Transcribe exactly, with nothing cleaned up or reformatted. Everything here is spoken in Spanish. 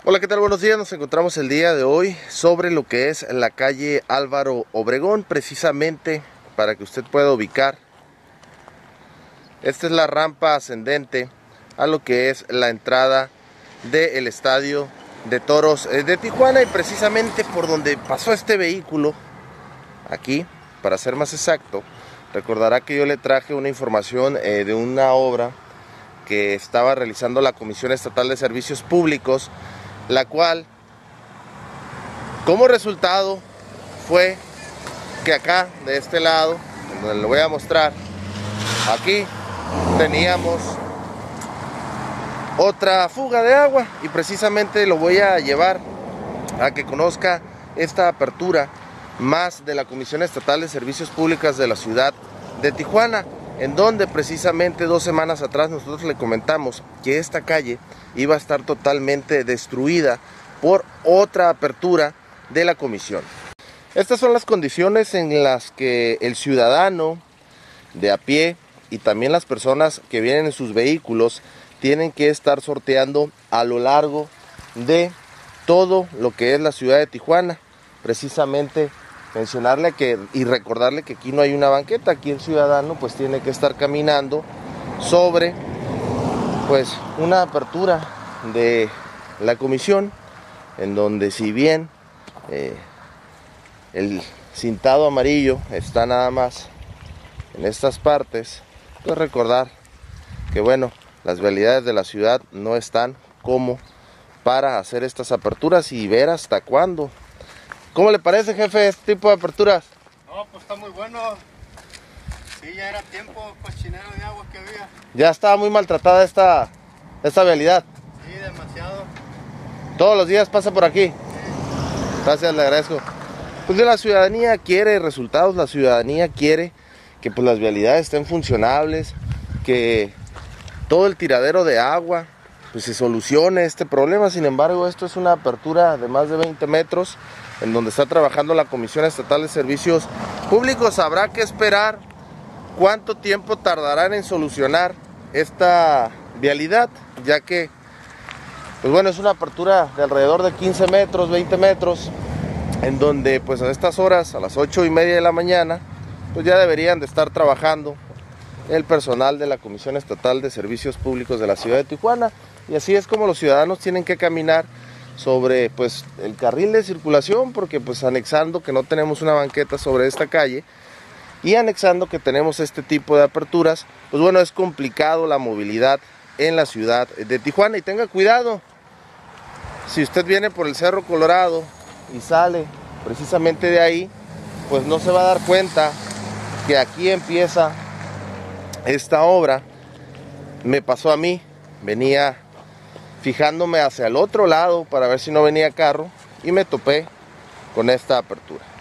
Hola, ¿qué tal? Buenos días. Nos encontramos el día de hoy sobre lo que es la calle Álvaro Obregón, precisamente para que usted pueda ubicar. Esta es la rampa ascendente a lo que es la entrada del estadio de toros de Tijuana, y precisamente por donde pasó este vehículo, aquí, para ser más exacto, recordará que yo le traje una información eh, de una obra que estaba realizando la Comisión Estatal de Servicios Públicos, la cual como resultado fue que acá de este lado, donde le voy a mostrar, aquí teníamos otra fuga de agua, y precisamente lo voy a llevar a que conozca esta apertura más de la Comisión Estatal de Servicios Públicos de la ciudad de Tijuana, en donde precisamente dos semanas atrás nosotros le comentamos que esta calle iba a estar totalmente destruida por otra apertura de la comisión. Estas son las condiciones en las que el ciudadano de a pie y también las personas que vienen en sus vehículos tienen que estar sorteando a lo largo de todo lo que es la ciudad de Tijuana. Precisamente mencionarle que y recordarle que aquí no hay una banqueta, aquí el ciudadano pues tiene que estar caminando sobre pues una apertura de la comisión, en donde si bien eh, el cintado amarillo está nada más en estas partes, pues recordar que bueno, las vialidades de la ciudad no están como para hacer estas aperturas y ver hasta cuándo. ¿Cómo le parece, jefe, este tipo de aperturas? No, pues está muy bueno. Sí, ya era tiempo, cochinero de agua que había. Ya estaba muy maltratada esta, esta vialidad. Sí, demasiado. Todos los días pasa por aquí. Sí. Gracias, le agradezco. Pues la ciudadanía quiere resultados, la ciudadanía quiere que pues las vialidades estén funcionables, que todo el tiradero de agua pues se solucione este problema. Sin embargo, esto es una apertura de más de veinte metros en donde está trabajando la Comisión Estatal de Servicios Públicos. Habrá que esperar cuánto tiempo tardarán en solucionar esta vialidad, ya que pues bueno, es una apertura de alrededor de quince metros, veinte metros, en donde pues a estas horas, a las ocho y media de la mañana, pues ya deberían de estar trabajando el personal de la Comisión Estatal de Servicios Públicos de la ciudad de Tijuana. Y así es como los ciudadanos tienen que caminar sobre pues el carril de circulación, porque pues anexando que no tenemos una banqueta sobre esta calle y anexando que tenemos este tipo de aperturas, pues bueno, es complicado la movilidad en la ciudad de Tijuana. Y tenga cuidado, si usted viene por el Cerro Colorado y sale precisamente de ahí, pues no se va a dar cuenta que aquí empieza esta obra. Me pasó a mí, venía fijándome hacia el otro lado para ver si no venía carro y me topé con esta apertura.